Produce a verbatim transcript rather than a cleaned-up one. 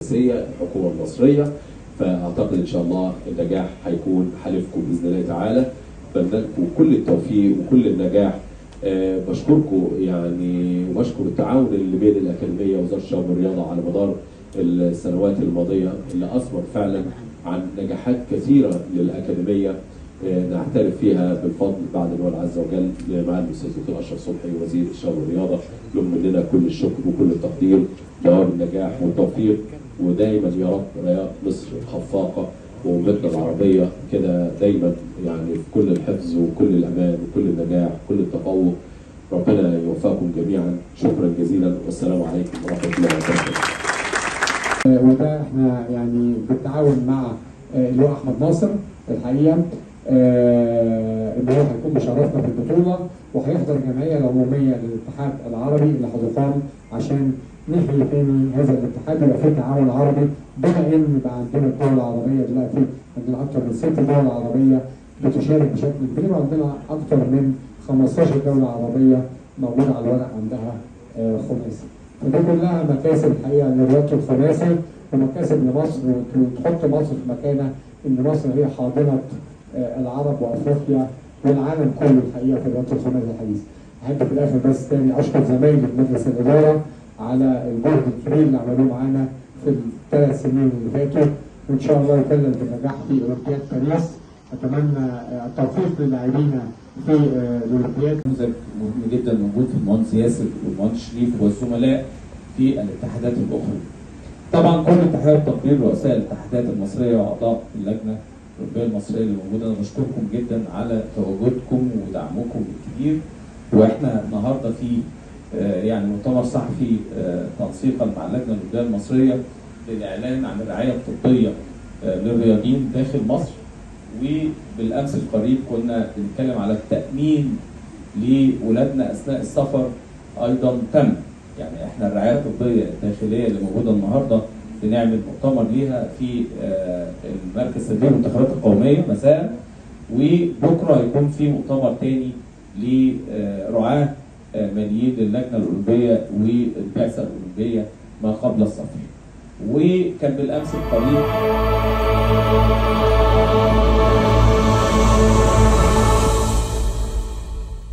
الحكومه المصريه. فاعتقد ان شاء الله النجاح هيكون حليفكم باذن الله تعالى. بتمنى لكم كل التوفيق وكل النجاح. أه بشكركم يعني وبشكر التعاون اللي بين الاكاديميه ووزاره الشباب والرياضه على مدار السنوات الماضيه اللي اثمر فعلا عن نجاحات كثيره للاكاديميه أه نعترف فيها بالفضل بعد الله عز وجل مع الاستاذ دكتور اشرف صبحي وزير الشباب والرياضه. لهم مننا كل الشكر وكل التقدير. دوام النجاح والتوفيق، ودايما يا رب رايات مصر خفاقه وامتنا العربيه كده دايما يعني في كل الحفظ وكل الامان وكل النجاح وكل التفوق. ربنا يوفقكم جميعا. شكرا جزيلا والسلام عليكم ورحمه الله وبركاته. وده احنا يعني بالتعاون مع اللواء احمد ناصر الحقيقه ان هو هيكون مشرفنا في البطوله، وهيحضر الجمعيه العموميه للاتحاد العربي اللي هتقام عشان نحيي تاني هذا الاتحاد ويبقى فيه تعاون عربي، بما ان يبقى عندنا الدول العربيه دلوقتي عندنا اكثر من ست دول عربيه بتشارك بشكل كبير، وعندنا اكثر من خمستاشر دوله عربيه موجوده على الورق عندها خماسي. ودي كلها مكاسب الحقيقه للرياضه الخماسي ومكاسب لمصر، وتحط مصر في مكانه ان مصر هي حاضنه العرب وافريقيا والعالم كله الحقيقه في الرياضه الخماسي الحديث. احب في الاخر بس تاني اشكر زمايلي في مجلس الاداره على الجهد الكبير اللي عملوه معانا في الثلاث سنين اللي فاتوا، وان شاء الله يكلل بالنجاح في اولمبياد باريس. اتمنى التوفيق للاعبين في الاولمبياد. نموذج مهم جدا موجود في المهندس ياسر والمهندس شريف والزملاء في الاتحادات الاخرى. طبعا كل اتحادات تقرير رؤساء الاتحادات المصريه واعضاء اللجنه الاولمبيه المصريه اللي موجوده، انا بشكركم جدا على تواجدكم ودعمكم الكبير. واحنا النهارده في يعني مؤتمر صحفي تنسيقا مع اللجنه الاولمبيه المصريه للاعلان عن الرعايه الطبيه للرياضيين داخل مصر. وبالامس القريب كنا بنتكلم على التامين لاولادنا اثناء السفر ايضا تم. يعني احنا الرعايه الطبيه الداخليه اللي موجوده النهارده بنعمل مؤتمر ليها في المركز التدريب المنتخبات القوميه مساء، وبكره هيكون في مؤتمر تاني لرعاه ماليين للجنه الاولمبيه والبعثه الاولمبيه ما قبل السفر. وكان بالامس القريب